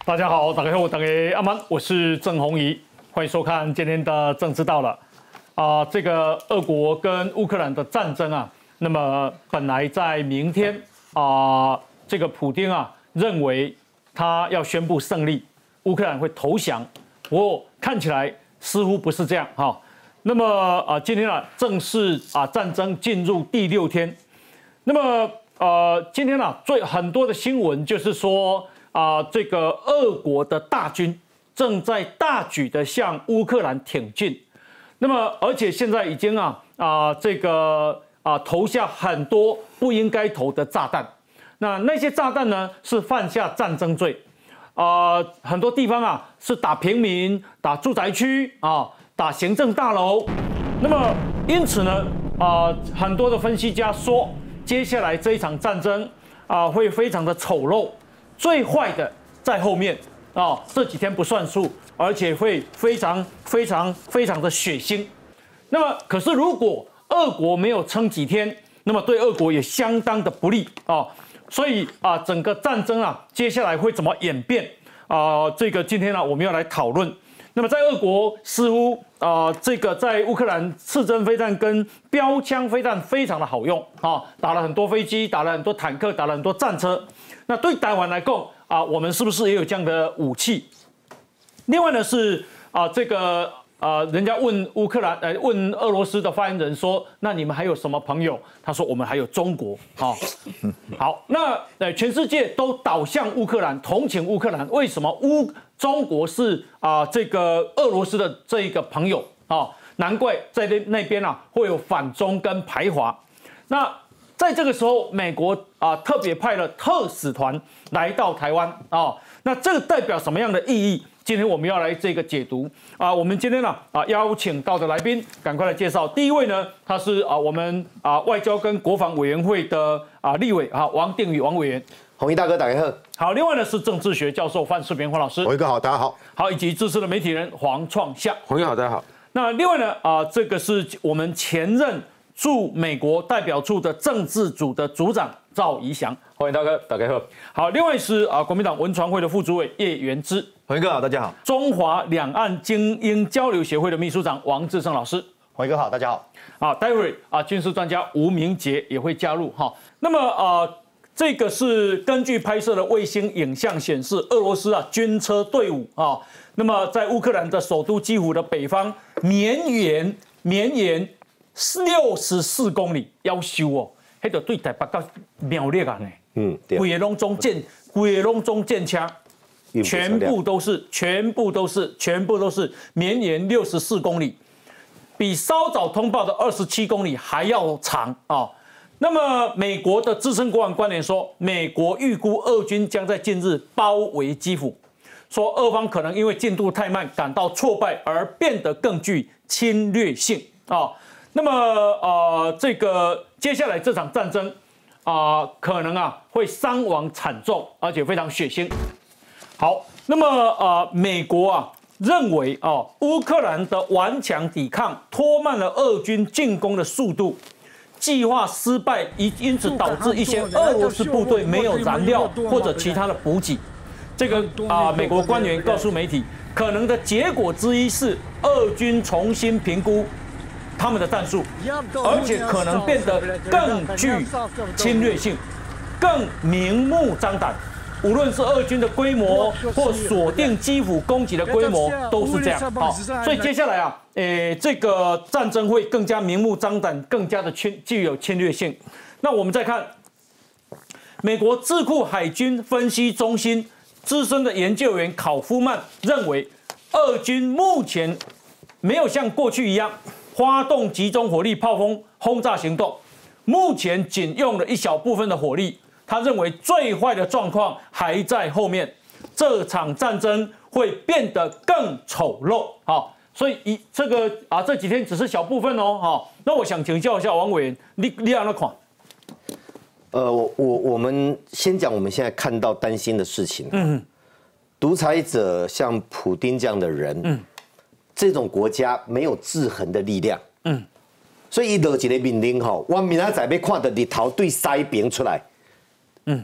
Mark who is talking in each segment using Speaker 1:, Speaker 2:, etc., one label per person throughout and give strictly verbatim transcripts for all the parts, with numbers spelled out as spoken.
Speaker 1: 大家好，大家好，大家阿曼，我是郑弘仪，欢迎收看今天的政治到了。啊、呃，这个俄国跟乌克兰的战争啊，那么本来在明天啊、呃，这个普丁啊认为他要宣布胜利，乌克兰会投降，不过看起来似乎不是这样哈、哦。那么啊、呃，今天啊正式啊战争进入第六天，那么呃今天啊最很多的新闻就是说啊、呃、这个俄国的大军正在大举的向乌克兰挺进。那么，而且现在已经啊啊、呃、这个啊、呃、投下很多不应该投的炸弹，那那些炸弹呢是犯下战争罪，啊、呃、很多地方啊是打平民、打住宅区啊、打行政大楼。那么因此呢啊、呃、很多的分析家说，接下来这一场战争啊、呃、会非常的丑陋，最坏的在后面啊、哦、这几天不算数。而且会非常非常非常的血腥。那么，可是如果俄国没有撑几天，那么对俄国也相当的不利啊、哦。所以啊，整个战争啊，接下来会怎么演变啊、呃？这个今天呢、啊，我们要来讨论。那么在俄国似乎啊、呃，这个在乌克兰刺针飞弹跟标枪飞弹非常的好用啊、哦，打了很多飞机，打了很多坦克，打了很多战车。那对台湾来讲啊，我们是不是也有这样的武器？另外呢是啊、呃，这个啊、呃，人家问乌克兰，呃，问俄罗斯的发言人说，那你们还有什么朋友？他说我们还有中国啊。哦、好，那呃，全世界都倒向乌克兰，同情乌克兰，为什么乌中国是啊、呃、这个俄罗斯的这一个朋友啊、哦？难怪在那那边啊会有反中跟排华。那在这个时候，美国啊、呃、特别派了特使团来到台湾啊、哦，那这个代表什么样的意义？今天我们要来这个解读啊，我们今天呢啊邀请到的来宾，赶快来介绍。第一位呢，他是啊我们啊外交跟国防委员会的啊立委啊王定宇王委员，
Speaker 2: 弘仪大哥大家好。
Speaker 1: 好，另外呢是政治学教授范世平黄老师，
Speaker 3: 弘仪哥好，大家好。
Speaker 1: 好，以及资深的媒体人黄创夏，
Speaker 3: 弘仪好，大家好。
Speaker 1: 那另外呢啊这个是我们前任驻美国代表处的政治组的组长赵怡翔，
Speaker 2: 欢迎大哥大家好。
Speaker 1: 好，另外是啊国民党文传会的副主委叶元之。
Speaker 2: 弘仪哥好，大家好。
Speaker 1: 中华两岸精英交流协会的秘书长王志胜老师，
Speaker 3: 弘仪哥好，大家好。
Speaker 1: 好，待会儿啊，军事专家吴明杰也会加入哈。那么呃，这个是根据拍摄的卫星影像显示，俄罗斯啊军车队伍啊，那么在乌克兰的首都基辅的北方绵延绵延六十四公里，要修哦，那个对台北到苗栗啊呢，
Speaker 2: 嗯，对，
Speaker 1: 规个拢中建，规个拢中建枪。全部都是，全部都是，全部都是绵延六十四公里，比稍早通报的二十七公里还要长啊、哦！那么，美国的资深国防官员说，美国预估俄军将在近日包围基辅，说俄方可能因为进度太慢，感到挫败而变得更具侵略性啊、哦。那么，呃，这个接下来这场战争啊、呃，可能啊会伤亡惨重，而且非常血腥。好，那么呃，美国啊认为哦，乌克兰的顽强抵抗拖慢了俄军进攻的速度，计划失败，因因此导致一些俄罗斯部队没有燃料或者其他的补给。这个啊、呃，美国官员告诉媒体，可能的结果之一是俄军重新评估他们的战术，而且可能变得更具侵略性，更明目张胆。无论是俄军的规模或锁定基辅攻击的规模，都是这样。好，所以接下来啊，诶，这个战争会更加明目张胆，更加的侵具有侵略性。那我们再看，美国智库海军分析中心资深的研究员考夫曼认为，俄军目前没有像过去一样发动集中火力炮轰轰炸行动，目前仅用了一小部分的火力。他认为最坏的状况还在后面，这场战争会变得更丑陋。好，所以一这个啊这几天只是小部分哦。好，那我想请教一下王委员，你你怎么看？
Speaker 2: 呃，我我我们先讲我们现在看到担心的事情。嗯，独裁者像普丁这样的人，嗯，这种国家没有制衡的力量。嗯，所以伊落一个命令吼，我明仔载要看到日头对西边出来。嗯，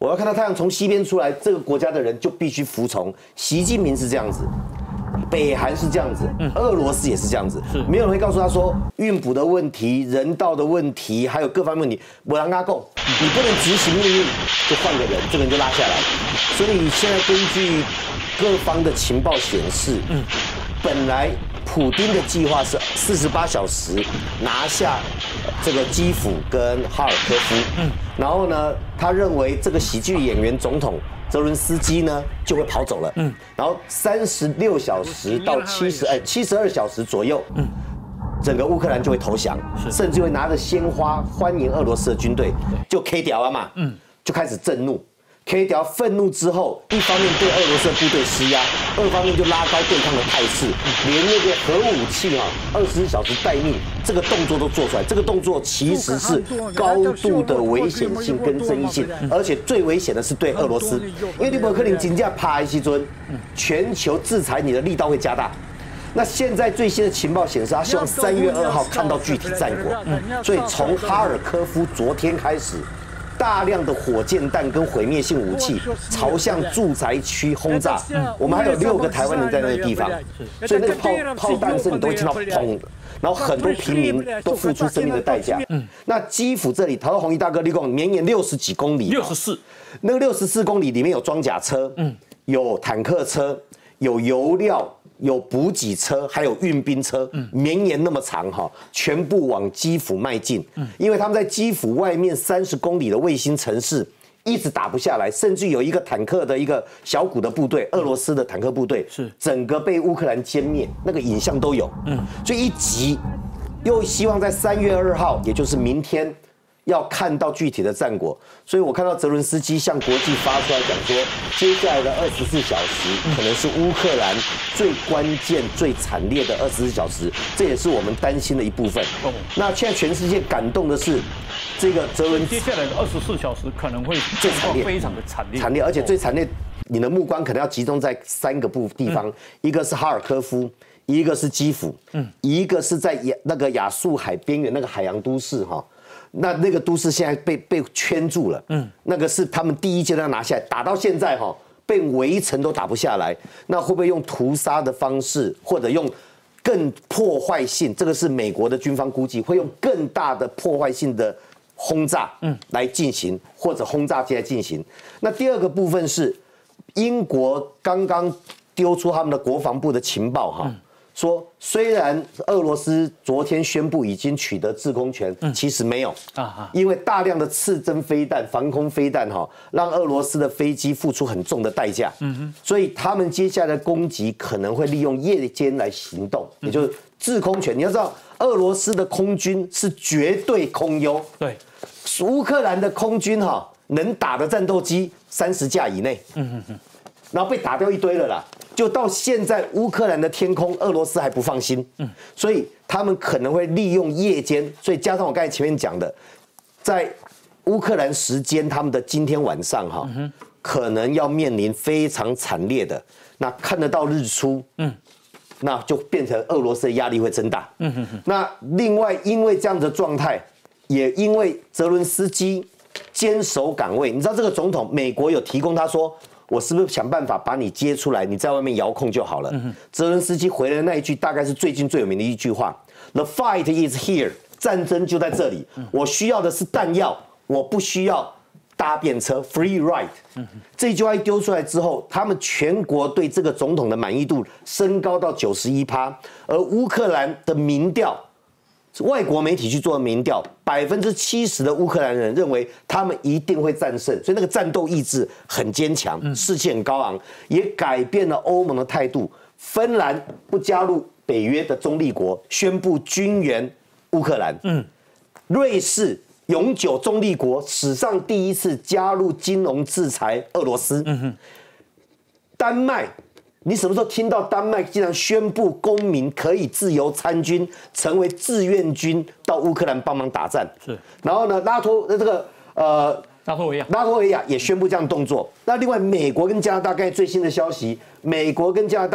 Speaker 2: 我要看到太阳从西边出来，这个国家的人就必须服从。习近平是这样子，北韩是这样子，俄罗斯也是这样子，没有人会告诉他说运补的问题、人道的问题，还有各方面问题，我让他够，你不能执行命令就换个人，这个人就拉下来。所以现在根据各方的情报显示，嗯，本来普丁的计划是四十八小时拿下这个基辅跟哈尔科夫，嗯，然后呢，他认为这个喜剧演员总统泽伦斯基呢就会跑走了，嗯，然后三十六小时到七十哎七十二小时左右，嗯，整个乌克兰就会投降，甚至会拿着鲜花欢迎俄罗斯的军队，就 K 掉了嘛，嗯，就开始震怒。K 条愤怒之后，一方面对俄罗斯的部队施压，二方面就拉高对抗的态势，连那个核武器啊，二十四小时待命这个动作都做出来。这个动作其实是高度的危险性跟争议性，而且最危险的是对俄罗斯，因为你不可能金价啪一西尊，全球制裁你的力道会加大。那现在最新的情报显示，他希望三月二号看到具体战果，所以从哈尔科夫昨天开始。大量的火箭弹跟毁灭性武器朝向住宅区轰炸，我们还有六个台湾人在那个地方，所以那个炮炮弹声你都会听到砰，然后很多平民都付出生命的代价。那基辅这里，他说红衣大哥，立功绵延六十几公里，
Speaker 1: 六十四，
Speaker 2: 那个六十四公里里面有装甲车，嗯，有坦克车，有油料。有补给车，还有运兵车，绵延那么长哈，全部往基辅迈进。因为他们在基辅外面三十公里的卫星城市一直打不下来，甚至有一个坦克的一个小股的部队，俄罗斯的坦克部队是整个被乌克兰歼灭，那个影像都有。嗯，所以一急，又希望在三月二号，也就是明天。要看到具体的战果，所以我看到泽伦斯基向国际发出来讲说，接下来的二十四小时可能是乌克兰最关键、最惨烈的二十四小时，这也是我们担心的一部分。哦，那现在全世界感动的是，这个泽伦
Speaker 1: 接下来的二十四小时可能会最惨烈，非常的惨烈，
Speaker 2: 惨烈，而且最惨烈，你的目光可能要集中在三个部地方，一个是哈尔科夫。一个是基辅，嗯，一个是在亚那个亚速海边缘那个海洋都市哈。那那个都市现在被被圈住了，嗯，那个是他们第一阶段拿下来，打到现在哈，被围城都打不下来，那会不会用屠杀的方式，或者用更破坏性？这个是美国的军方估计会用更大的破坏性的轰炸，嗯，来进行，或者轰炸机来进行。那第二个部分是英国刚刚丢出他们的国防部的情报哈。嗯说，虽然俄罗斯昨天宣布已经取得制空权，嗯、其实没有啊，因为大量的刺针飞弹、防空飞弹哈，让俄罗斯的飞机付出很重的代价。嗯哼，所以他们接下来的攻击可能会利用夜间来行动，嗯、也就是制空权。你要知道，俄罗斯的空军是绝对空优，对，乌克兰的空军哈能打的战斗机三十架以内。嗯哼哼。然后被打掉一堆了啦，就到现在乌克兰的天空，俄罗斯还不放心，嗯，所以他们可能会利用夜间，所以加上我刚才前面讲的，在乌克兰时间他们的今天晚上哈，嗯、可能要面临非常惨烈的，那看得到日出，嗯，那就变成俄罗斯的压力会增大，嗯哼哼。那另外因为这样的状态，也因为泽伦斯基坚守岗位，你知道这个总统美国有提供他说。我是不是想办法把你接出来？你在外面遥控就好了。嗯、泽伦斯基回来的那一句，大概是最近最有名的一句话 ：“The fight is here， 战争就在这里。嗯、我需要的是弹药，我不需要搭便车 （free ride）。嗯”这句话一丢出来之后，他们全国对这个总统的满意度升高到九十一趴，而乌克兰的民调。外国媒体去做的民调，百分之七十的乌克兰人认为他们一定会战胜，所以那个战斗意志很坚强，士气很高昂，也改变了欧盟的态度。芬兰不加入北约的中立国，宣布军援乌克兰。嗯，瑞士永久中立国，史上第一次加入金融制裁俄罗斯。嗯哼，丹麦。你什么时候听到丹麦竟然宣布公民可以自由参军，成为志愿军到乌克兰帮忙打战？是。然后呢，拉脱这个呃，
Speaker 1: 拉脱维亚，
Speaker 2: 拉脱维亚也宣布这样动作。那另外，美国跟加拿大，刚才最新的消息，美国跟加拿大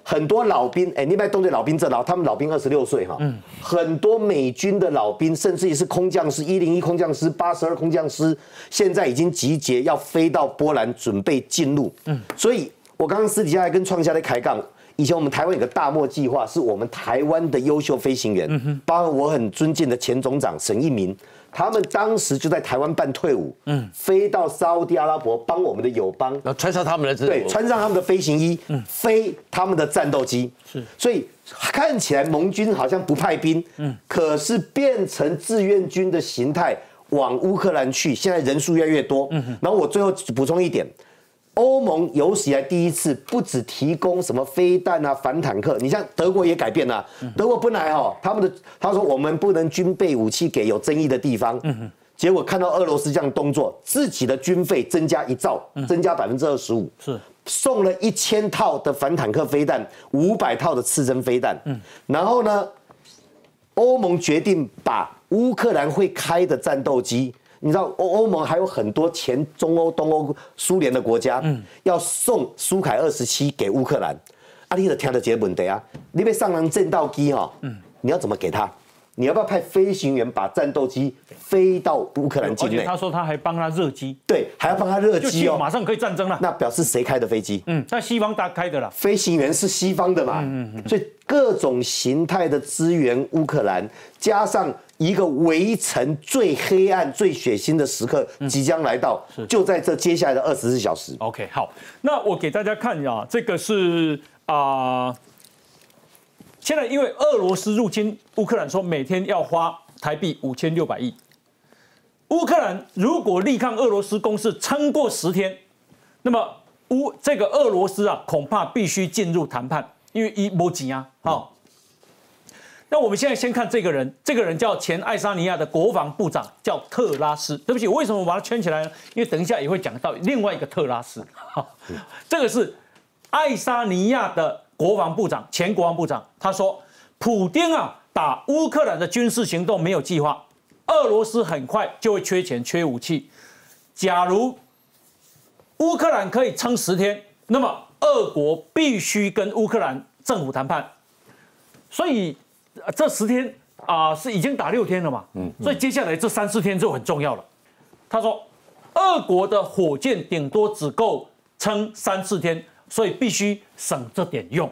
Speaker 2: 很多老兵，哎，你别动对老兵这老，他们老兵二十六岁哈，嗯，很多美军的老兵，甚至于是空降师，一零一空降师、八十二空降师，现在已经集结要飞到波兰准备进入，嗯，所以我刚刚私底下还跟创夏在开杠。以前我们台湾有个大漠计划，是我们台湾的优秀飞行员，嗯、包括我很尊敬的前总长沈一鸣，他们当时就在台湾办退伍，嗯，飞到沙烏地阿拉伯帮我们的友邦，
Speaker 3: 然后穿上他们的制服，
Speaker 2: 对，穿上他们的飞行衣，嗯，飞他们的战斗机，是，所以看起来盟军好像不派兵，嗯，可是变成志愿军的形态往乌克兰去，现在人数越来越多，嗯，然后我最后补充一点。欧盟有史以来第一次不只提供什么飞弹啊、反坦克，你像德国也改变了、啊。德国本来哦，他们的他说我们不能军备武器给有争议的地方，结果看到俄罗斯这样动作，自己的军费增加一兆，增加百分之二十五，是送了一千套的反坦克飞弹，五百套的刺针飞弹，然后呢，欧盟决定把乌克兰会开的战斗机。你知道欧欧盟还有很多前中欧、东欧、苏联的国家，嗯，要送苏凯二十七给乌克兰，啊，你得听到这个问题啊，你被上人战斗机哈，嗯，你要怎么给他？你要不要派飞行员把战斗机飞到乌克兰境内？
Speaker 1: 而且他说他还帮他热机，
Speaker 2: 对，还要帮他热机哦，
Speaker 1: 马上可以战争了。
Speaker 2: 那表示谁开的飞机？
Speaker 1: 嗯，在西方大开的啦。
Speaker 2: 飞行员是西方的嘛，嗯嗯嗯，所以各种形态的支援乌克兰，加上一个围城最黑暗、最血腥的时刻即将来到，嗯、就在这接下来的二十四小时。
Speaker 1: OK， 好，那我给大家看啊，这个是啊。呃现在因为俄罗斯入侵乌克兰，说每天要花台币五千六百亿。乌克兰如果力抗俄罗斯攻势撑过十天，那么乌这个俄罗斯啊，恐怕必须进入谈判，因为一没钱啊。好，那我们现在先看这个人，这个人叫前爱沙尼亚的国防部长，叫特拉斯。对不起，为什么我把它圈起来呢？因为等一下也会讲到另外一个特拉斯。这个是爱沙尼亚的国防部长，前国防部长，他说，普丁啊打乌克兰的军事行动没有计划，俄罗斯很快就会缺钱、缺武器。假如乌克兰可以撑十天，那么俄国必须跟乌克兰政府谈判。所以这十天啊、呃、是已经打六天了嘛，嗯，所以接下来这三四天就很重要了。他说，俄国的火箭顶多只够撑三四天。所以必须省这点用。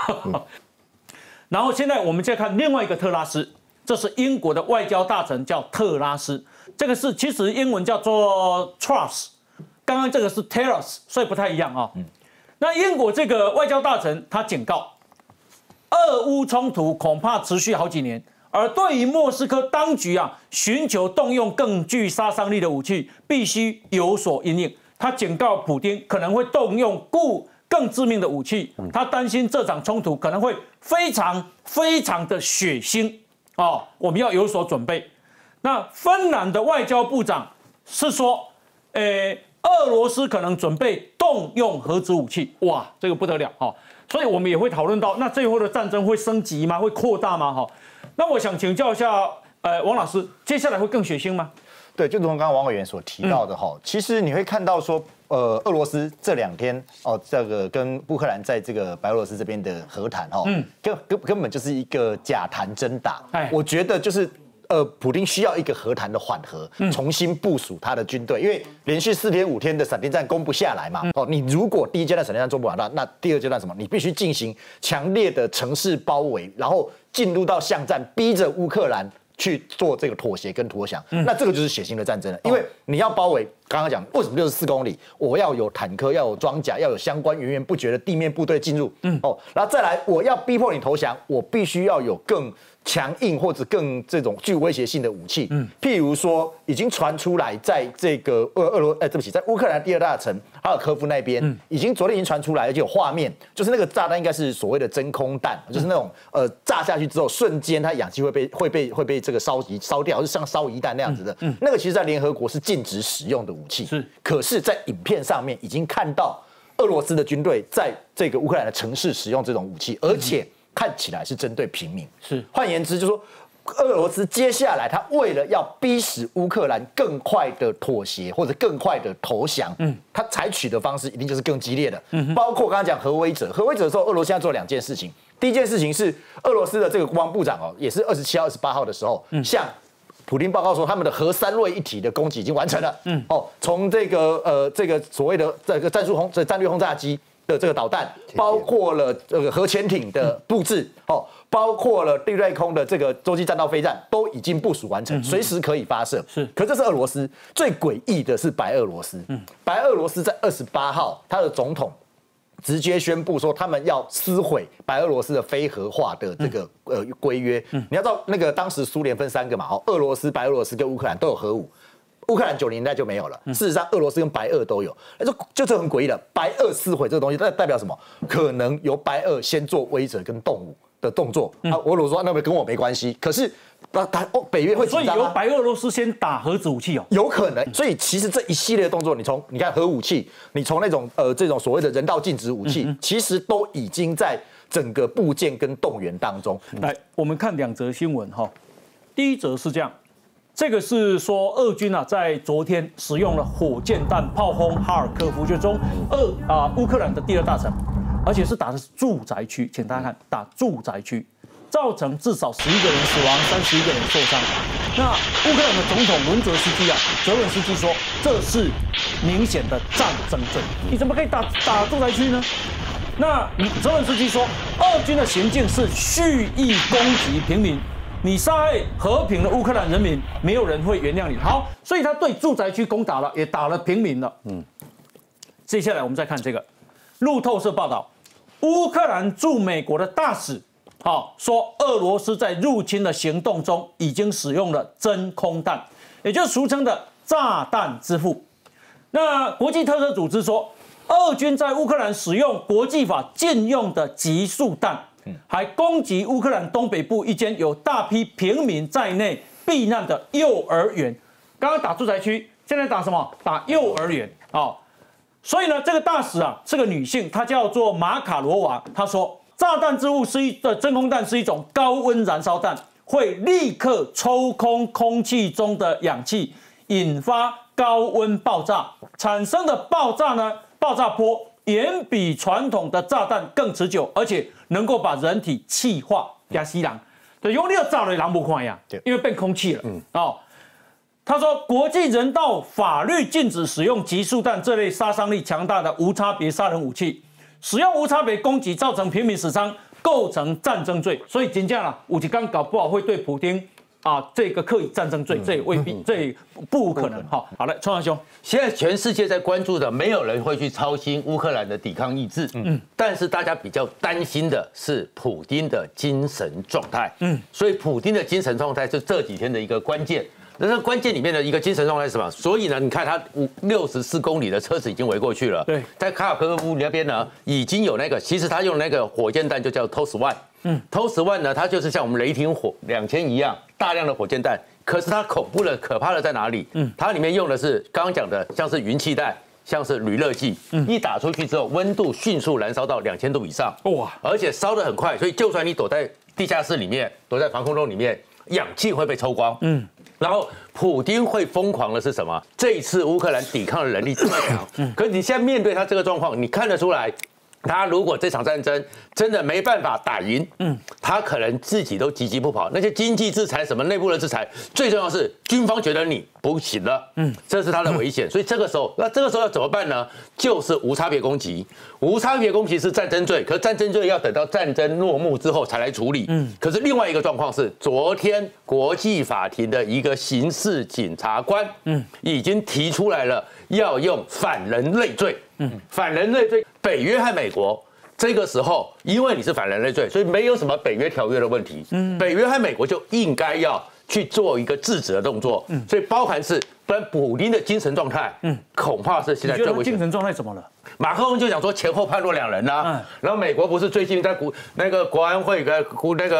Speaker 1: 然后现在我们再看另外一个特拉斯，这是英国的外交大臣，叫特拉斯。这个是其实英文叫做 Truss， 刚刚这个是 Terrace， 所以不太一样啊、哦。那英国这个外交大臣他警告，俄乌冲突恐怕持续好几年，而对于莫斯科当局啊，寻求动用更具杀伤力的武器，必须有所因应。他警告普丁可能会动用固更致命的武器，他担心这场冲突可能会非常非常的血腥哦，我们要有所准备。那芬兰的外交部长是说，呃，俄罗斯可能准备动用核子武器，哇，这个不得了哈！所以我们也会讨论到，那最后的战争会升级吗？会扩大吗？哈，那我想请教一下，呃，王老师，接下来会更血腥吗？
Speaker 4: 对，就如同刚刚王委员所提到的哈，嗯、其实你会看到说，呃，俄罗斯这两天哦，这个跟乌克兰在这个白俄罗斯这边的和谈哈，嗯，根根根本就是一个假谈真打。哎，我觉得就是呃，普丁需要一个和谈的缓和，重新部署他的军队，因为连续四天五天的闪电战攻不下来嘛。哦，你如果第一阶段闪电战做不完，那那第二阶段什么？你必须进行强烈的城市包围，然后进入到巷战，逼着乌克兰去做这个妥协跟投降，嗯、那这个就是血腥的战争了。因为你要包围，刚刚讲为什么六十四公里，我要有坦克，要有装甲，要有相关源源不绝的地面部队进入，嗯，哦，然后再来，我要逼迫你投降，我必须要有更强硬或者更这种具威胁性的武器，嗯，譬如说已经传出来，在这个俄俄罗，哎，对不起，在乌克兰第二大城哈尔科夫那边，嗯、已经昨天已经传出来，而且有画面，就是那个炸弹应该是所谓的真空弹，就是那种呃炸下去之后，瞬间它氧气会被会被会被这个烧级烧掉，就像烧夷弹那样子的，嗯，那个其实在联合国是禁止使用的武器，是，可是，在影片上面已经看到俄罗斯的军队在这个乌克兰的城市使用这种武器，而且看起来是针对平民，是，换言之，就是说俄罗斯接下来他为了要逼使乌克兰更快的妥协或者更快的投降，嗯，他采取的方式一定就是更激烈的，嗯，包括刚刚讲核威慑，核威慑的时候，俄罗斯现在做两件事情。第一件事情是俄罗斯的这个国防部长哦，也是二十七号、二十八号的时候，嗯，向普丁报告说，他们的核三位一体的攻击已经完成了，嗯，哦，从这个呃这个所谓的这个战术轰这战略轰炸机的这个导弹，包括了这个核潜艇的布置，哦。包括了地对空的这个洲际弹道飞弹都已经部署完成，随时可以发射。是，可这是俄罗斯。最诡异的是白俄罗斯。嗯，白俄罗斯在二十八号，他的总统直接宣布说，他们要撕毁白俄罗斯的非核化的这个呃规约。嗯，你要知道，那个当时苏联分三个嘛，哦，俄罗斯、白俄罗斯跟乌克兰都有核武。乌克兰九零年代就没有了，事实上俄罗斯跟白俄都有，那就就是很诡异的。白俄撕毁这个东西，代代表什么？可能由白俄先做威慑跟动武的动作，啊，俄罗斯说那跟我没关系，可是那他哦，北约会紧张啊，
Speaker 1: 所以由白俄罗斯先打核子武器哦，
Speaker 4: 有可能。所以其实这一系列的动作，你从你看核武器，你从那种呃这种所谓的人道禁止武器，其实都已经在整个部件跟动员当中。
Speaker 1: 来，我们看两则新闻哈，第一则是这样。这个是说，俄军啊，在昨天使用了火箭弹炮轰哈尔科夫，就是中俄啊乌克兰的第二大城，而且是打的是住宅区，请大家看，打住宅区，造成至少十一个人死亡，三十一个人受伤。那乌克兰的总统伦泽斯基啊，泽伦斯基说，这是明显的战争罪，你怎么可以打打住宅区呢？那泽伦斯基说，俄军的行径是蓄意攻击平民。你杀害和平的乌克兰人民，没有人会原谅你。好，所以他对住宅区攻打了，也打了平民了。嗯，接下来我们再看这个，路透社报道，乌克兰驻美国的大使，好说，俄罗斯在入侵的行动中已经使用了真空弹，也就是俗称的炸弹之父。那国际特赦组织说，俄军在乌克兰使用国际法禁用的集束弹。还攻击乌克兰东北部一间有大批平民在内避难的幼儿园。刚刚打住宅区，现在打什么？打幼儿园哦。所以呢，这个大使啊是个女性，她叫做马卡罗娃。她说，炸弹之物是一的真空弹是一种高温燃烧弹，会立刻抽空空气中的氧气，引发高温爆炸，产生的爆炸呢，爆炸波远比传统的炸弹更持久，而且能够把人体气化加吸氧。对，用力炸了人不看呀，因为变空气了。嗯，哦，他说，国际人道法律禁止使用集束弹这类杀伤力强大的无差别杀人武器，使用无差别攻击造成平民死伤，构成战争罪。所以真正啦，有一天搞不好会对普丁。啊，这个刻意战争罪，这也未必，这也不无可能。好，好嘞，创阳兄，
Speaker 3: 现在全世界在关注的，没有人会去操心乌克兰的抵抗意志，嗯，但是大家比较担心的是普丁的精神状态，嗯，所以普丁的精神状态是这几天的一个关键。那这关键里面的一个精神状态是什么？所以呢，你看他五六十四公里的车子已经围过去了，对，在卡尔科夫那边呢，已经有那个，其实他用那个火箭弹就叫 T O S one。嗯 ，T O S one 呢，它就是像我们雷霆火两千一样大量的火箭弹，可是它恐怖的、可怕的在哪里？嗯，它里面用的是刚刚讲的，像是云气弹，像是铝热剂，嗯，一打出去之后，温度迅速燃烧到两千度以上，哇，而且烧得很快，所以就算你躲在地下室里面，躲在防空洞里面，氧气会被抽光，嗯，然后普丁会疯狂的是什么？这一次乌克兰抵抗的能力这么强，嗯，可是你现在面对他这个状况，你看得出来。他如果这场战争真的没办法打赢，嗯，他可能自己都急急不跑。那些经济制裁、什么内部的制裁，最重要是军方觉得你不行了，嗯，这是他的危险。所以这个时候，那这个时候要怎么办呢？就是无差别攻击。无差别攻击是战争罪，可是战争罪要等到战争落幕之后才来处理。嗯，可是另外一个状况是，昨天国际法庭的一个刑事检察官，嗯，已经提出来了，要用反人类罪。嗯，反人类罪，北约和美国这个时候，因为你是反人类罪，所以没有什么北约条约的问题。嗯，北约和美国就应该要去做一个制止的动作。嗯，所以包含是，不然普丁的精神状态，嗯，恐怕是现在最危险。
Speaker 1: 精神状态怎么了？
Speaker 3: 马克龙就讲说前后判若两人啊。嗯，然后美国不是最近在国那个国安会跟那个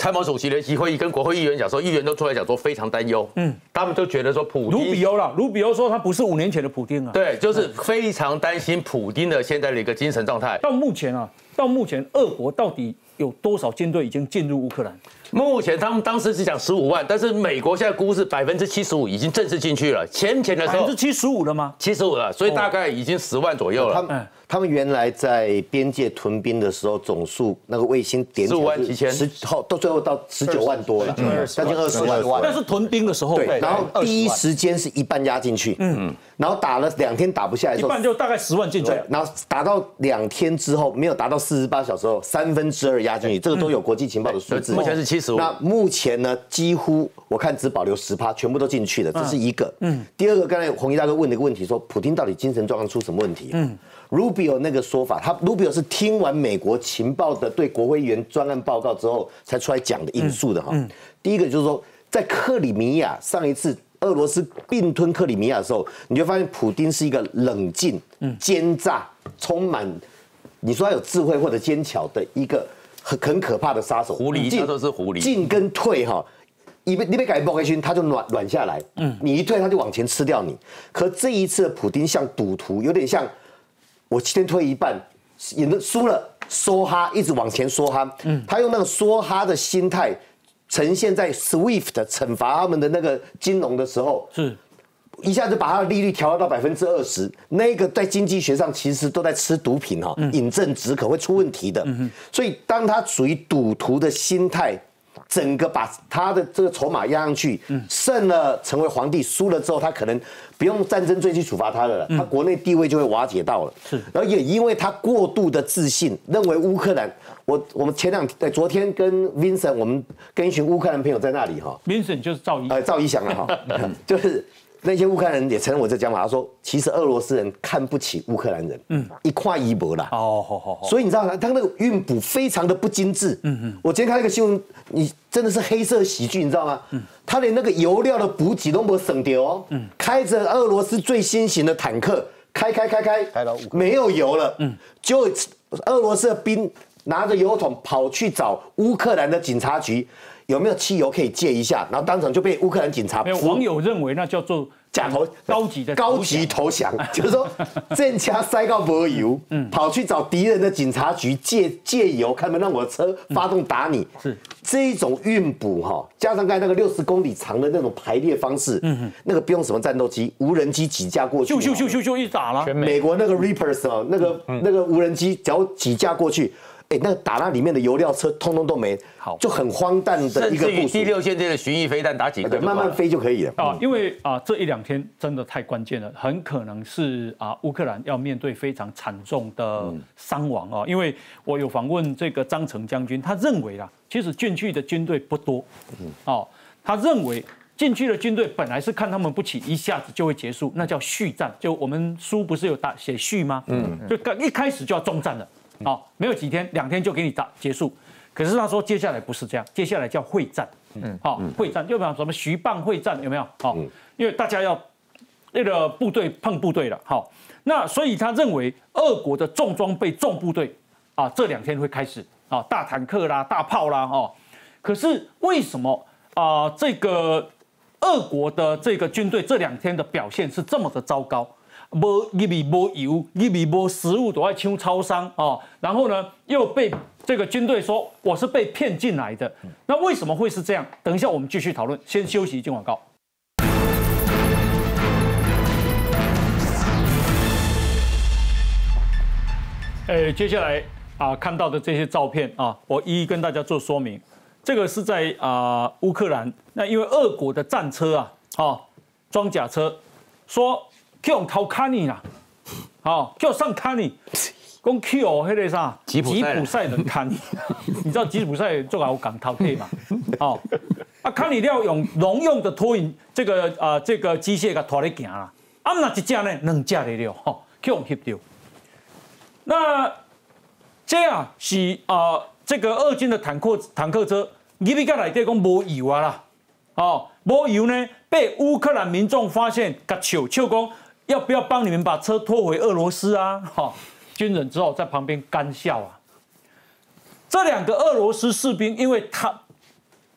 Speaker 3: 参谋主席联席会议跟国会议员讲说，议员都出来讲说非常担忧，嗯，他们就觉得说普
Speaker 1: 卢
Speaker 3: 丁
Speaker 1: 比欧啦，卢比欧说他不是五年前的普丁啊，
Speaker 3: 对，就是非常担心普丁的现在的一个精神状态。
Speaker 1: 到目前啊，到目前俄国到底有多少军队已经进入乌克兰？
Speaker 3: 目前他们当时是讲十五万，但是美国现在估是百分之七十五已经正式进去了。前前的时候
Speaker 1: 百分之七十五了吗？
Speaker 3: 七十五了，所以大概已经十万左右了。
Speaker 2: 他们他们原来在边界屯兵的时候，总数那个卫星点起
Speaker 3: 十五万
Speaker 2: 来
Speaker 3: 几千，
Speaker 2: 十后到最后到十九万多了，将近二十万。
Speaker 1: 那是屯兵的时候，
Speaker 2: 对，然后第一时间是一半压进去，嗯，然后打了两天打不下来的时候，
Speaker 1: 一半就大概十万进去
Speaker 2: 对，然后打到两天之后，没有达到四十八小时后，三分之二压进去，这个都有国际情报的数字。
Speaker 3: 目前是七十五。
Speaker 2: 那目前呢，几乎我看只保留十趴，全部都进去了，这是一个。嗯，第二个，刚才红衣大哥问的一个问题，说普丁到底精神状况出什么问题？嗯。Rubio 那个说法，他 Rubio 是听完美国情报的对国会议员专案报告之后才出来讲的引述的哈。嗯嗯、第一个就是说，在克里米亚上一次俄罗斯并吞克里米亚的时候，你就发现普丁是一个冷静、奸诈、充满你说他有智慧或者奸巧的一个很很可怕的杀手。
Speaker 3: 狐狸，他都是狐狸。
Speaker 2: 进跟退哈。你被你被改爆开心，他就软软下来。嗯，你一退，他就往前吃掉你。可这一次的普丁像赌徒，有点像。我先推一半，赢了输了梭哈，一直往前梭哈。嗯，他用那个梭哈的心态呈现在 SWIFT 惩罚他们的那个金融的时候，
Speaker 1: 是
Speaker 2: 一下子把它的利率调到百分之二十。那个在经济学上其实都在吃毒品哈，饮鸩止渴会出问题的。嗯、所以当他属于赌徒的心态。整个把他的这个筹码压上去，胜了成为皇帝，输了之后他可能不用战争罪去处罚他了，他国内地位就会瓦解到了。是，然后也因为他过度的自信，认为乌克兰，我我们前两对昨天跟 Vincent， 我们跟一群乌克兰朋友在那里哈
Speaker 1: ，Vincent 就是赵一，
Speaker 2: 呃赵一翔了哈，就是。那些乌克兰人也承认我这讲法，他说其实俄罗斯人看不起乌克兰人，嗯，一块一博啦。
Speaker 1: 哦，好好好。
Speaker 2: 所以你知道他那个运补非常的不精致。嗯嗯。我今天看那个新闻，你真的是黑色喜剧，你知道吗？嗯。他连那个油料的补给都没有省掉哦。嗯。开着俄罗斯最新型的坦克，开开开开，开到没有油了。嗯。就俄罗斯的兵拿着油桶跑去找乌克兰的警察局。有没有汽油可以借一下？然后当场就被乌克兰警察。
Speaker 1: 没有网友认为那叫做
Speaker 2: 假投
Speaker 1: 高级的
Speaker 2: 高级投降，就是说这家塞到没油，嗯，跑去找敌人的警察局借借油，看能不能让我的车发动打你。是这一种运补哈，加上刚才那个六十公里长的那种排列方式，嗯那个不用什么战斗机，无人机几架过去，
Speaker 1: 咻咻咻咻咻一打了。
Speaker 2: 美国那个 Reapers 啊，那个那个无人机只要几架过去。哎，那打那里面的油料车通通都没，好，就很荒诞的一个部署。
Speaker 3: 第六线队的巡弋飞弹打几个，
Speaker 2: 对，慢慢飞就可以了
Speaker 1: 啊。因为啊，这一两天真的太关键了，很可能是啊，乌克兰要面对非常惨重的伤亡啊。因为我有访问这个张成将军，他认为啦，其实进去的军队不多，哦，他认为进去的军队本来是看他们不起，一下子就会结束，那叫续战。就我们书不是有打写续吗？嗯，就刚一开始就要中战了。哦，没有几天，两天就给你打结束。可是他说接下来不是这样，接下来叫会战。嗯，好、哦，会战，就比方什么徐蚌会战有没有？好、哦，因为大家要那个部队碰部队了。好、哦，那所以他认为俄国的重装备重部队啊，这两天会开始啊、哦，大坦克啦、大炮啦，哦。可是为什么啊、呃？这个俄国的这个军队这两天的表现是这么的糟糕？无因为无油，因为无食物，都在抢超商哦。然后呢，又被这个军队说我是被骗进来的。那为什么会是这样？等一下我们继续讨论。先休息，进广告。诶，接下来啊看到的这些照片啊，我一一跟大家做说明。这个是在啊乌克兰，那因为俄国的战车啊，哦装甲车，说。叫用偷卡尼啦，好，叫上卡尼，讲 Q 那个啥吉普赛人卡尼，你知道吉普赛做好港偷配嘛？哦，啊卡尼要用农用的拖引这个啊、呃、这个机械给拖来行啦，啊那一架呢两架来了，吼，叫用翕到。那这样是啊、呃、这个俄军的坦克坦克车，你比较内底讲无油啊啦，哦无油呢被乌克兰民众发现，甲笑笑讲。要不要帮你们把车拖回俄罗斯啊？哈、哦，军人只好在旁边干笑啊。这两个俄罗斯士兵，因为他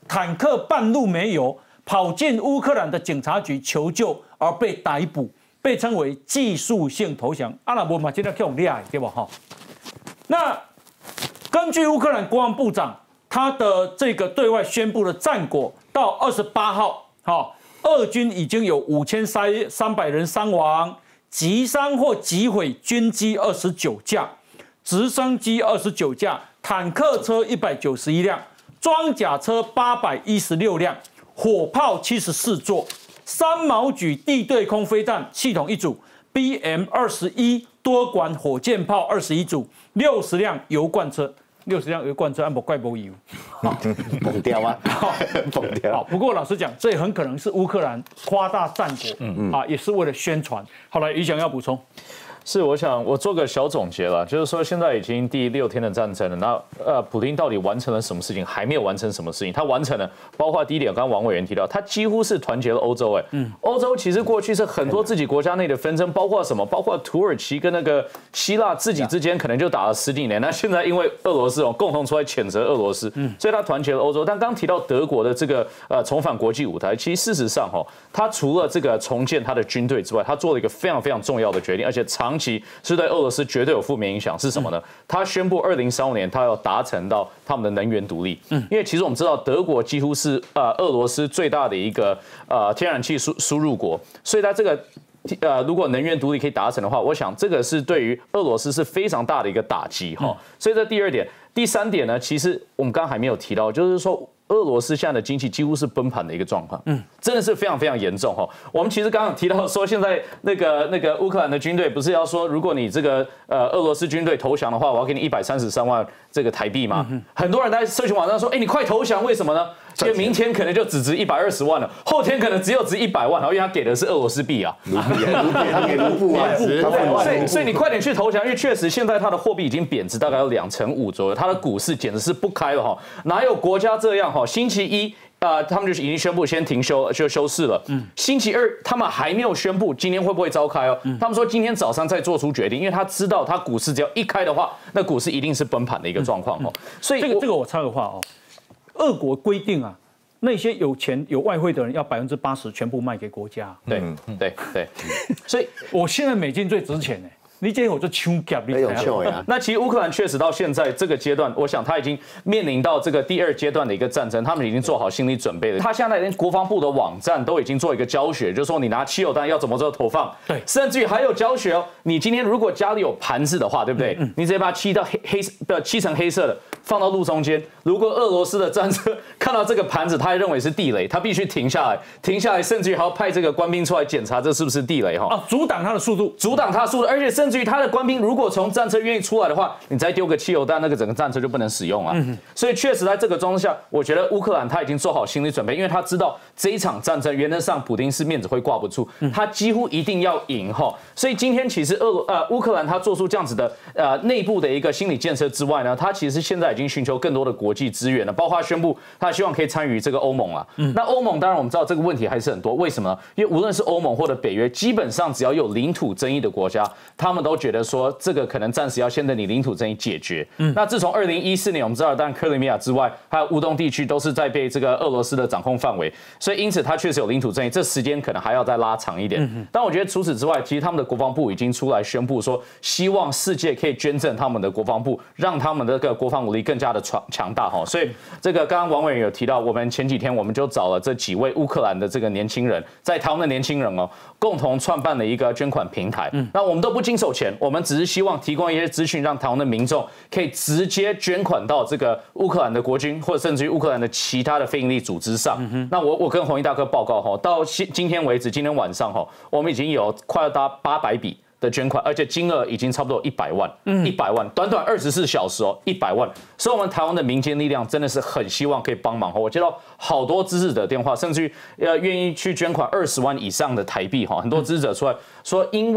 Speaker 1: 坦克半路没油，跑进乌克兰的警察局求救而被逮捕，被称为技术性投降。阿拉伯嘛，今天叫我们厉害，对吧？哈，那根据乌克兰国防部长他的这个对外宣布的战果，到二十八号，好，俄军已经有五千三三百人伤亡，击伤或击毁军机二十九架，直升机二十九架，坦克车一百九十一辆，装甲车八百一十六辆，火炮七十四座，三毛举地对空飞弹系统一组 ，B M 二十一多管火箭炮二十一组，六十辆油罐车。六十辆油罐车，按不怪不油，
Speaker 2: 崩掉啊，崩掉。
Speaker 1: 好，不过老实讲，这也很可能是乌克兰夸大战果，嗯嗯，啊，也是为了宣传。好了，于翔要补充。
Speaker 5: 是，我想我做个小总结了，就是说现在已经第六天的战争了，那呃，普丁到底完成了什么事情？还没有完成什么事情？他完成了，包括第一点，刚刚王委员提到，他几乎是团结了欧洲，哎，嗯，欧洲其实过去是很多自己国家内的纷争，包括什么？包括土耳其跟那个希腊自己之间可能就打了十几年，那现在因为俄罗斯哦共同出来谴责俄罗斯，嗯，所以他团结了欧洲。但刚提到德国的这个呃重返国际舞台，其实事实上哈，他除了这个重建他的军队之外，他做了一个非常非常重要的决定，而且长期是对俄罗斯绝对有负面影响，是什么呢？他宣布二零三五年他要达成到他们的能源独立。嗯，因为其实我们知道德国几乎是呃俄罗斯最大的一个呃天然气输输入国，所以在这个呃如果能源独立可以达成的话，我想这个是对于俄罗斯是非常大的一个打击哈。所以这第二点，第三点呢，其实我们刚刚还没有提到，就是说。俄罗斯现在的经济几乎是崩盘的一个状况，嗯，真的是非常非常严重哈。我们其实刚刚提到说，现在那个那个乌克兰的军队不是要说，如果你这个呃俄罗斯军队投降的话，我要给你一百三十三万这个台币吗？嗯、很多人在社群网站说，哎、欸，你快投降，为什么呢？因为明天可能就只值一百二十万了，后天可能只有值一百万，因为他给的是俄罗斯币啊，
Speaker 2: 卢币，卢币，他给卢布啊，
Speaker 5: 所以所以你快点去投降，因为确实现在它的货币已经贬值大概有两成五左右，它的股市简直是不开了哈，哪有国家这样哈？星期一。啊、呃，他们就已经宣布先停休，就休市了。嗯，星期二他们还没有宣布今天会不会召开哦。嗯、他们说今天早上再做出决定，因为他知道他股市只要一开的话，那股市一定是崩盘的一个状况哦。嗯嗯、
Speaker 1: 所以这个这个我插个话哦，俄国规定啊，那些有钱有外汇的人要百分之八十全部卖给国家。
Speaker 5: 对，嗯、对对，
Speaker 1: 所以我现在美金最值钱呢。你今天我就抢夹你，
Speaker 2: 有抢呀！
Speaker 5: 那其实乌克兰确实到现在这个阶段，我想他已经面临到这个第二阶段的一个战争，他们已经做好心理准备了。他现在连国防部的网站都已经做一个教学，就是说你拿汽油弹要怎么做投放，对，甚至于还有教学哦。你今天如果家里有盘子的话，对不对？嗯、你直接把它漆到黑黑不漆成黑色的，放到路中间。如果俄罗斯的战车看到这个盘子，他还认为是地雷，他必须停下来，停下来，甚至于还要派这个官兵出来检查这是不是地雷哈。
Speaker 1: 啊，阻挡他的速度，
Speaker 5: 阻挡他的速度，而且甚至于他的官兵。如果从战车愿意出来的话，你再丢个汽油弹，那个整个战车就不能使用了。嗯、所以确实在这个状况下，我觉得乌克兰他已经做好心理准备，因为他知道这一场战争原则上普丁是面子会挂不住，他几乎一定要赢哈。所以今天其实俄呃乌克兰他做出这样子的呃内部的一个心理建设之外呢，他其实现在已经寻求更多的国际资源了，包括他宣布他希望可以参与这个欧盟了。嗯、那欧盟当然我们知道这个问题还是很多，为什么呢？因为无论是欧盟或者北约，基本上只要有领土争议的国家，他们都觉得说。这个可能暂时要先等你领土争议解决。嗯，那自从二零一四年我们知道，当然克里米亚之外，还有乌东地区都是在被这个俄罗斯的掌控范围，所以因此它确实有领土争议，这时间可能还要再拉长一点。嗯、但我觉得除此之外，其实他们的国防部已经出来宣布说，希望世界可以捐赠他们的国防部，让他们的这个国防武力更加的强强大哈。所以这个刚刚王委员有提到，我们前几天我们就找了这几位乌克兰的这个年轻人，在台湾的年轻人哦，共同创办了一个捐款平台。嗯，那我们都不经手钱，我们只是希望提供一些资讯，让台湾的民众可以直接捐款到这个乌克兰的国军，或者甚至于乌克兰的其他的非营利组织上。嗯、那我我跟弘毅大哥报告哈，到今天为止，今天晚上哈，我们已经有快要达八百笔的捐款，而且金额已经差不多一百万，一百万，短短二十四小时哦，一百万。所以，我们台湾的民间力量真的是很希望可以帮忙哈。我接到好多支持者电话，甚至于呃愿意去捐款二十万以上的台币哈，很多支持者出来说，因为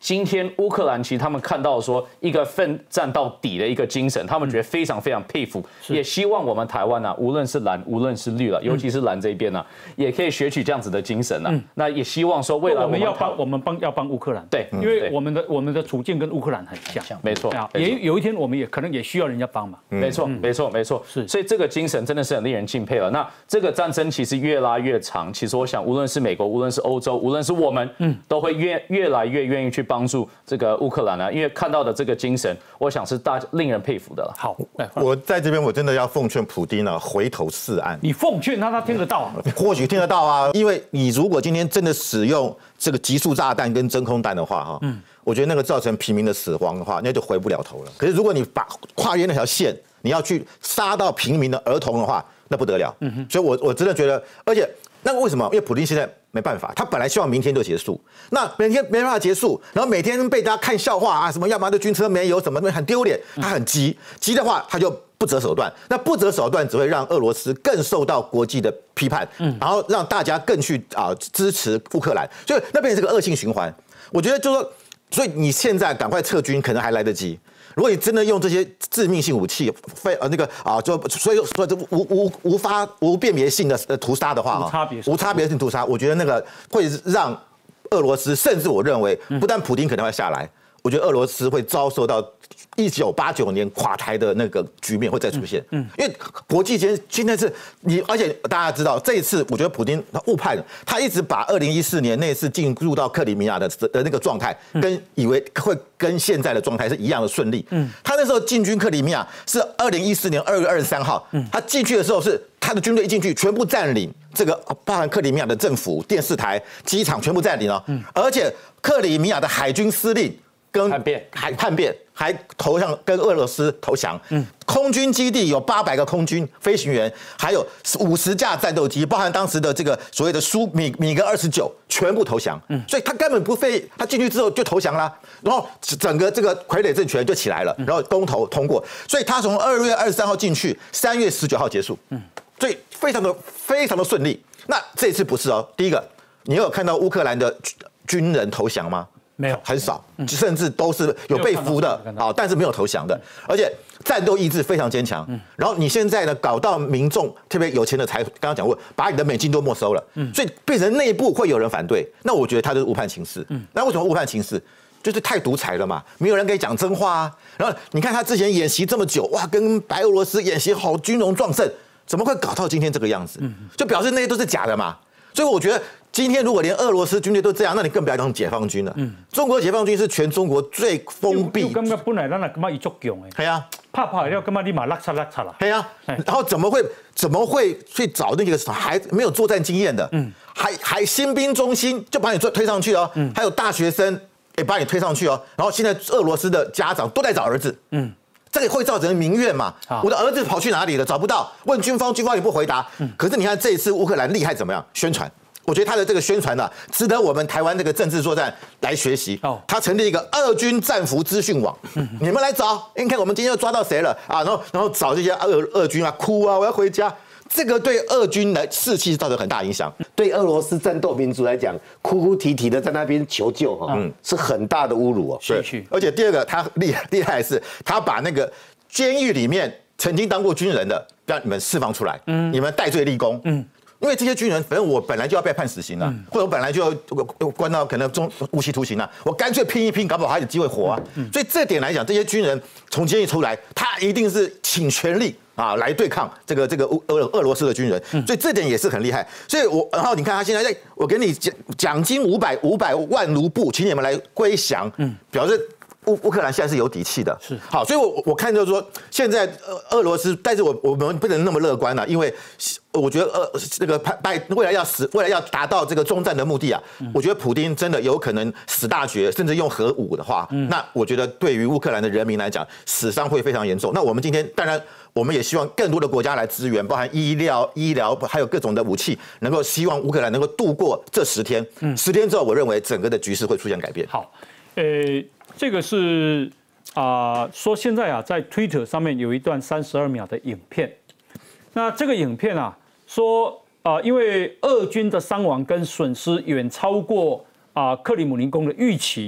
Speaker 5: 今天乌克兰其实他们看到说一个奋战到底的一个精神，他们觉得非常非常佩服，也希望我们台湾啊，无论是蓝，无论是绿了，尤其是蓝这一边呢、啊，也可以学取这样子的精神啊。嗯、那也希望说未来
Speaker 1: 我们要帮我们帮要帮乌克兰，
Speaker 5: 对，
Speaker 1: 因为我们的我们的处境跟乌克兰很像，
Speaker 5: 没错，
Speaker 1: 也有一天我们也可能也需要人家帮忙，
Speaker 5: 没错，没错，没错，是，所以这个精神真的是很令人敬佩了。那这个战争其实越拉越长，其实我想，无论是美国，无论是欧洲，无论是我们，嗯，都会越越来越愿意去帮助这个乌克兰啊，因为看到的这个精神，我想是大令人佩服的了。
Speaker 1: 好，
Speaker 6: 我在这边我真的要奉劝普丁呢，回头是岸。
Speaker 1: 你奉劝他，他听得到啊？
Speaker 6: 或许听得到啊，因为你如果今天真的使用这个极速炸弹跟真空弹的话，哈，嗯，我觉得那个造成平民的死亡的话，那就回不了头了。可是如果你把跨越那条线，你要去杀到平民的儿童的话，那不得了。嗯哼，所以我我真的觉得，而且那为什么？因为普丁现在没办法，他本来希望明天就结束，那每天没办法结束，然后每天被大家看笑话啊，什么要么就军车没有，什么很丢脸，他很急，急的话他就不择手段，那不择手段只会让俄罗斯更受到国际的批判，然后让大家更去啊支持乌克兰，所以那变成这个恶性循环。我觉得就是说，所以你现在赶快撤军可能还来得及。如果你真的用这些致命性武器，非呃那个啊，就所以说这无无无发无辨别性的屠杀的话，
Speaker 1: 无差别
Speaker 6: 无差别性屠杀，我觉得那个会让俄罗斯，甚至我认为不但普丁可能会下来，我觉得俄罗斯会遭受到一九八九年垮台的那个局面会再出现。嗯，因为国际间现在是你，而且大家知道这一次，我觉得普丁他误判了，他一直把二零一四年那次进入到克里米亚的的那个状态，跟以为会跟现在的状态是一样的顺利。嗯，他那时候进军克里米亚是二零一四年二月二十三号，他进去的时候是他的军队一进去全部占领这个，包含克里米亚的政府、电视台、机场全部占领了。嗯，而且克里米亚的海军司令。跟
Speaker 3: 叛变，
Speaker 6: 还叛变，还投向跟俄罗斯投降。嗯，空军基地有八百个空军飞行员，还有五十架战斗机，包含当时的这个所谓的苏米米格二十九，全部投降。嗯，所以他根本不费，他进去之后就投降啦，然后整个这个傀儡政权就起来了，然后公投通过，所以他从二月二十三号进去，三月十九号结束。嗯，所以非常的非常的顺利。那这次不是哦，第一个，你有看到乌克兰的军人投降吗？
Speaker 1: 没有，
Speaker 6: 很少，甚至都是有被俘的啊，但是没有投降的，而且战斗意志非常坚强。然后你现在呢，搞到民众特别有钱的财，刚刚讲过，把你的美金都没收了，所以变成内部会有人反对。那我觉得他就是误判情势。那为什么误判情势？就是太独裁了嘛，没有人可以讲真话啊。然后你看他之前演习这么久，哇，跟白俄罗斯演习好军容壮盛，怎么会搞到今天这个样子？就表示那些都是假的嘛。所以我觉得。今天如果连俄罗斯军队都这样，那你更不要讲解放军了。嗯，中国解放军是全中国最封闭。
Speaker 1: 感觉本来咱也感觉伊足强的。
Speaker 6: 系啊，
Speaker 1: 怕怕了，感觉你嘛拉擦拉擦啦。
Speaker 6: 系啊，然后怎么会怎么会去找那个还没有作战经验的？嗯，还还新兵中心就把你推上去哦。嗯，还有大学生也把你推上去哦。然后现在俄罗斯的家长都在找儿子。嗯。这个会造成民怨嘛？我的儿子跑去哪里了？找不到，问军方，军方也不回答。嗯，可是你看这一次乌克兰厉害怎么样？宣传。我觉得他的这个宣传呢、啊，值得我们台湾这个政治作战来学习。哦，他成立一个俄军战俘资讯网，嗯、你们来找，你看我们今天又抓到谁了啊？然后然后找这些俄俄军啊，哭啊，我要回家。这个对俄军来士气造成很大影响。
Speaker 2: 对俄罗斯战斗民族来讲，哭哭啼啼的在那边求救哈，嗯，是很大的侮辱哦。
Speaker 6: 对，而且第二个他厉害厉害的是，他把那个监狱里面曾经当过军人的，让你们释放出来，嗯，你们戴罪立功，嗯。因为这些军人，反正我本来就要被判死刑了，嗯、或者我本来就要关到可能中无期徒刑了，我干脆拼一拼，搞不好还有机会活啊。嗯、所以这点来讲，这些军人从监狱出来，他一定是倾全力啊来对抗这个这个俄俄罗斯的军人，嗯、所以这点也是很厉害。所以我然后你看他现在在，我给你奖奖金五百五百万卢布，请你们来归降，嗯，表示。乌乌克兰现在是有底气的，是好，所以我我看就是说，现在俄俄罗斯，但是我我们不能那么乐观了、啊，因为我觉得呃这个拜未来要死，未来要达到这个终战的目的啊，嗯、我觉得普丁真的有可能死大绝，甚至用核武的话，嗯、那我觉得对于乌克兰的人民来讲，死伤会非常严重。那我们今天当然。我们也希望更多的国家来支援，包含医疗、医疗还有各种的武器，能够希望乌克兰能够度过这十天。嗯，十天之后，我认为整个的局势会出现改变。
Speaker 1: 好，呃，这个是啊、呃，说现在啊，在 Twitter 上面有一段三十二秒的影片。那这个影片啊，说啊、呃，因为俄军的伤亡跟损失远超过啊、呃、克里姆林宫的预期，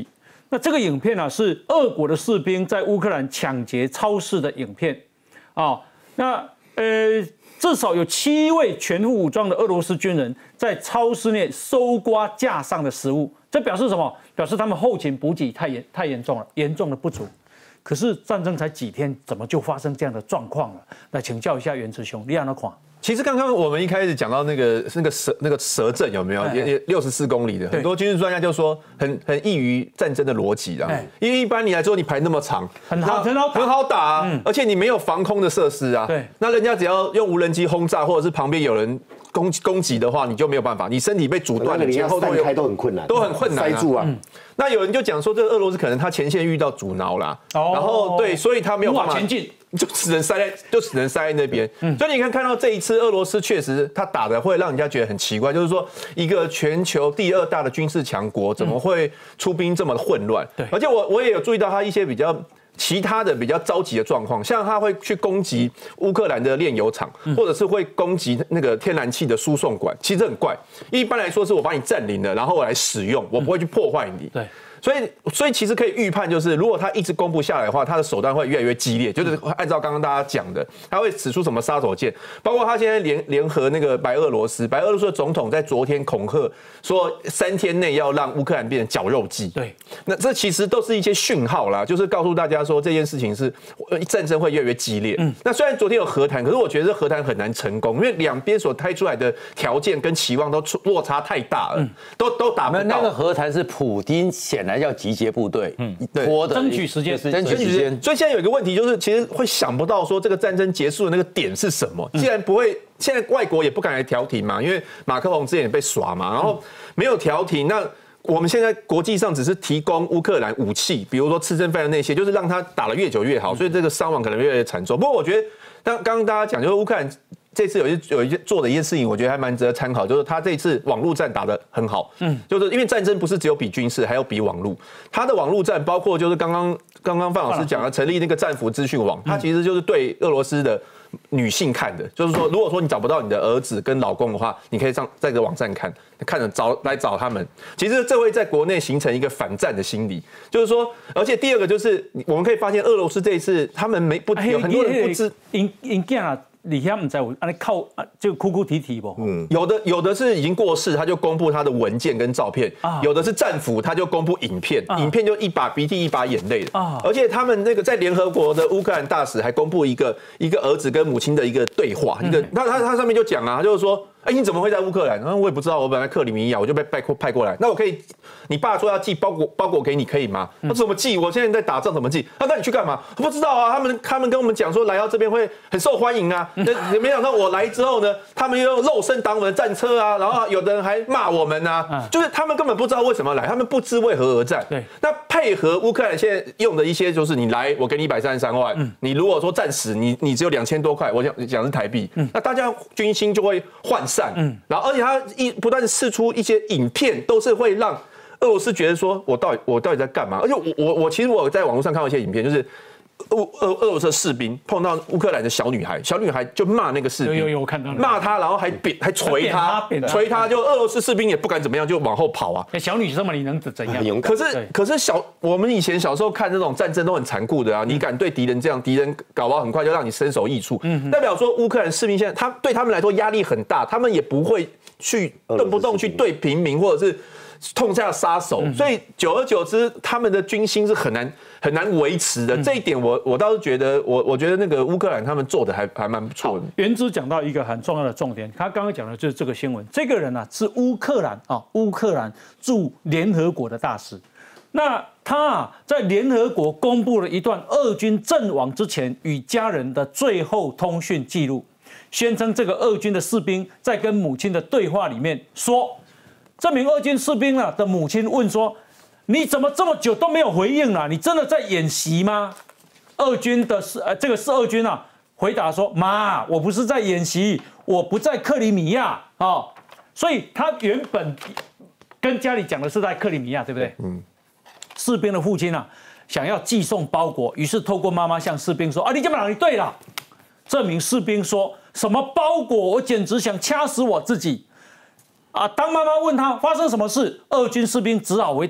Speaker 1: 那这个影片呢，是俄国的士兵在乌克兰抢劫超市的影片，啊，那呃，至少有七位全副武装的俄罗斯军人在超市内搜刮架上的食物，这表示什么？表示他们后勤补给太严太严重了，严重的不足。可是战争才几天，怎么就发生这样的状况了？来请教一下元慈兄，你让他看。
Speaker 7: 其实刚刚我们一开始讲到那个那个蛇那个蛇阵有没有？也也六十四公里的，很多军事专家就说很很异于战争的逻辑啊。因为一般你来说你排那么长，
Speaker 1: 很好很好
Speaker 7: 很好打啊，而且你没有防空的设施啊。对，那人家只要用无人机轰炸，或者是旁边有人攻攻击的话，你就没有办法，你身体被阻断了，
Speaker 2: 前后都开都很困难，
Speaker 7: 都很困难，
Speaker 2: 塞住啊。
Speaker 7: 那有人就讲说，这个俄罗斯可能他前线遇到阻挠啦，然后对，所以他没有办法
Speaker 1: 前进。
Speaker 7: 就只能塞在，就只能塞在那边。嗯，所以你看看到这一次俄罗斯确实他打的会让人家觉得很奇怪，就是说一个全球第二大的军事强国怎么会出兵这么混乱？对，而且我我也有注意到他一些比较其他的比较着急的状况，像他会去攻击乌克兰的炼油厂，或者是会攻击那个天然气的输送管，其实很怪。一般来说是我把你占领了，然后我来使用，我不会去破坏你。对。所以，所以其实可以预判，就是如果他一直公布下来的话，他的手段会越来越激烈，就是按照刚刚大家讲的，他会使出什么杀手锏，包括他现在联联合那个白俄罗斯，白俄罗斯的总统在昨天恐吓说，三天内要让乌克兰变成绞肉机。对，那这其实都是一些讯号啦，就是告诉大家说这件事情是战争会越来越激烈。嗯，那虽然昨天有和谈，可是我觉得和谈很难成功，因为两边所开出来的条件跟期望都落差太大了，嗯、都都达不到。
Speaker 3: 那个和谈是普丁显然要集结部队，嗯，拖的
Speaker 1: 争取时间，
Speaker 3: 争取时间。
Speaker 7: 所以现在有一个问题，就是其实会想不到说这个战争结束的那个点是什么。既然不会，现在外国也不敢来调停嘛，因为马克宏之前也被耍嘛，然后没有调停，那我们现在国际上只是提供乌克兰武器，比如说刺针飞的那些，就是让他打得越久越好，所以这个伤亡可能越来越惨重。不过我觉得，刚刚刚大家讲，就是乌克兰这次有一有一些做的一件事情，我觉得还蛮值得参考，就是他这次网络战打得很好，嗯，就是因为战争不是只有比军事，还有比网络。他的网络战包括就是刚刚刚刚范老师讲的成立那个战俘资讯网，它其实就是对俄罗斯的女性看的，就是说，如果说你找不到你的儿子跟老公的话，你可以上在这个网站看，看着找来找他们。其实这会在国内形成一个反战的心理，就是说，而且第二个就是我们可以发现，俄罗斯这一次他们没不有很多人不知
Speaker 1: 因因囝啊。你遐唔知有安尼靠就哭哭啼啼不？
Speaker 7: 嗯，有的有的是已经过世，他就公布他的文件跟照片；啊、有的是战俘，他就公布影片，啊、影片就一把鼻涕一把眼泪的。啊、而且他们那个在联合国的乌克兰大使还公布一个一个儿子跟母亲的一个对话，嗯、一个他他他上面就讲啊，就是说。哎，你怎么会在乌克兰？我也不知道，我本来克里米亚，我就被派派过来。那我可以，你爸说要寄包裹包裹给你，可以吗？他怎么寄？我现在在打仗，怎么寄？啊，那你去干嘛？不知道啊。他们他们跟我们讲说，来到这边会很受欢迎啊。那没想到我来之后呢，他们又用肉身挡我们的战车啊，然后有的人还骂我们啊。就是他们根本不知道为什么来，他们不知为何而战。对，那配合乌克兰现在用的一些，就是你来，我给你一百三十三万。嗯，你如果说战死，你你只有两千多块，我讲讲是台币。嗯，那大家军心就会涣散。嗯，然后而且他一不断释出一些影片，都是会让俄罗斯觉得说，我到底我到底在干嘛？而且我我我其实我在网络上看到一些影片，就是俄俄俄罗斯的士兵碰到乌克兰的小女孩，小女孩就骂那个士兵，
Speaker 1: 有有有我看到
Speaker 7: 骂他，然后还扁还捶他，捶他，就俄罗斯士兵也不敢怎么样，就往后跑啊。
Speaker 1: 小女生嘛，你能怎样？
Speaker 7: 可是可是小我们以前小时候看这种战争都很残酷的啊，你敢对敌人这样，敌人搞不好很快就让你身首异处。嗯，代表说乌克兰士兵现在他对他们来说压力很大，他们也不会去动不动去对平民或者是痛下杀手，所以久而久之，他们的军心是很难很难维持的。这一点我我倒是觉得，我我觉得那个乌克兰他们做的还还蛮不错的。
Speaker 1: 元之讲到一个很重要的重点，他刚刚讲的就是这个新闻，这个人啊是乌克兰啊乌克兰驻联合国的大使。那他啊，在联合国公布了一段俄军阵亡之前与家人的最后通讯记录，宣称这个俄军的士兵在跟母亲的对话里面说，这名俄军士兵啊的母亲问说：“你怎么这么久都没有回应啊？你真的在演习吗？”俄军的是呃，这个是俄军啊，回答说：“妈，我不是在演习，我不在克里米亚啊。哦”所以他原本跟家里讲的是在克里米亚，对不对？嗯。士兵的父亲啊，想要寄送包裹，于是透过妈妈向士兵说：“啊，你这么哪里对了？”这名士兵说什么包裹？我简直想掐死我自己！啊！当妈妈问他发生什么事，俄军士兵只好回答：“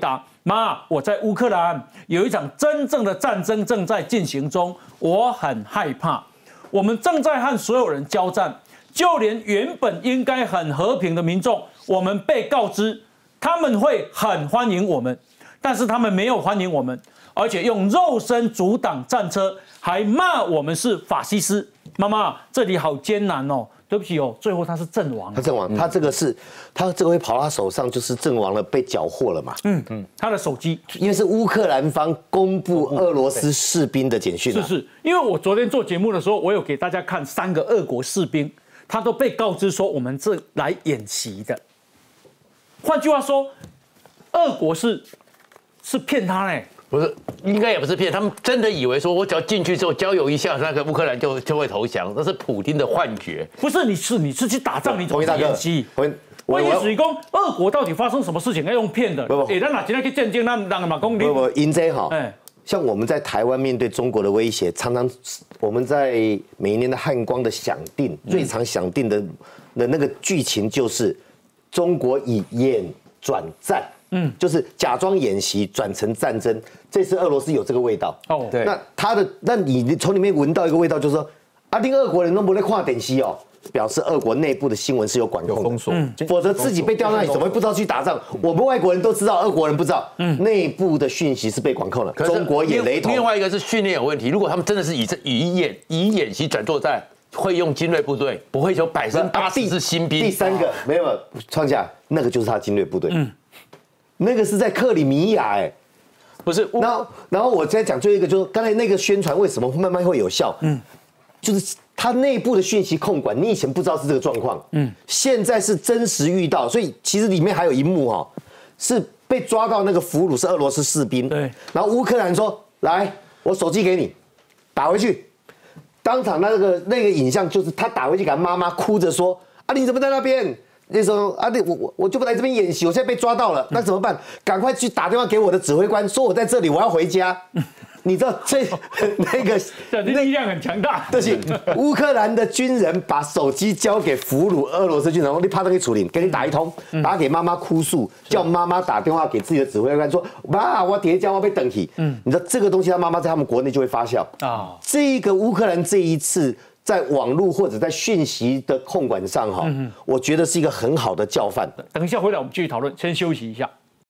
Speaker 1: 妈，我在乌克兰有一场真正的战争正在进行中，我很害怕。我们正在和所有人交战，就连原本应该很和平的民众，我们被告知他们会很欢迎我们，但是他们没有欢迎我们，而且用肉身阻挡战车，还骂我们是法西斯。妈妈，这里好艰难哦。对不起哦，最后他是阵亡。
Speaker 2: 他阵亡，他这个是，他这个会跑到他手上，就是阵亡了，被缴获了嘛。嗯
Speaker 1: 嗯，他的手机，
Speaker 2: 因为是乌克兰方公布俄罗斯士兵的简讯、啊。
Speaker 1: 是是，因为我昨天做节目的时候，我有给大家看三个俄国士兵，他都被告知说我们是来演习的。换句话说，俄国是是骗他嘞。
Speaker 3: 不是，应该也不是骗，他们真的以为说，我只要进去之后交友一下，那个乌克兰就就会投降，那是普丁的幻觉。
Speaker 1: 不是，你是你是去打仗，你怎么演习？万一水工，俄国到底发生什么事情要用骗的？哎，咱哪今天去见证，那让马公
Speaker 2: 不不，因这哈，哎，像我们在台湾面对中国的威胁，常常我们在每一年的汉光的响定，最常响定的的那个剧情就是中国以演转战。嗯，就是假装演习转成战争，这次俄罗斯有这个味道哦。对，那他的，那你从里面闻到一个味道，就是说，啊，令俄国人都不会看电视哦，表示俄国内部的新闻是有管控的，有封锁，嗯、否则自己被调那里，怎么会不知道去打仗？我们外国人都知道，俄国人不知道，嗯，内部的讯息是被管控的。中国也雷同。
Speaker 3: 另外一个是训练有问题，如果他们真的是以这以演以演习转作战，会用精锐部队，不会说百分之八十是新兵。
Speaker 2: 第三个没有创下，那个就是他精锐部队。嗯。那个是在克里米亚，哎，
Speaker 5: 不是。
Speaker 2: 然后，然后我再讲最后一个，就是刚才那个宣传为什么慢慢会有效？嗯，就是它内部的讯息控管，你以前不知道是这个状况，嗯，现在是真实遇到，所以其实里面还有一幕哈，是被抓到那个俘虏是俄罗斯士兵，对，然后乌克兰说来，我手机给你，打回去，当场那个那个影像就是他打回去给他妈妈哭着说啊，你怎么在那边？那时候啊，对我我我就不来这边演习，我现在被抓到了，那怎么办？赶快去打电话给我的指挥官，说我在这里，我要回家。你知道这那个
Speaker 1: 那力量很强大，
Speaker 2: 对不起，乌克兰的军人把手机交给俘虏俄罗斯军人，你怕他给处理，给你打一通，打给妈妈哭诉，叫妈妈打电话给自己的指挥官说，妈，我叠加我被等起。嗯，你知道这个东西，他妈妈在他们国内就会发酵啊。这个乌克兰这一次。在网络或者在讯息的控管上，哈，我觉得是一个很好的教范。
Speaker 1: 等一下回来我们继续讨论，先休息一下。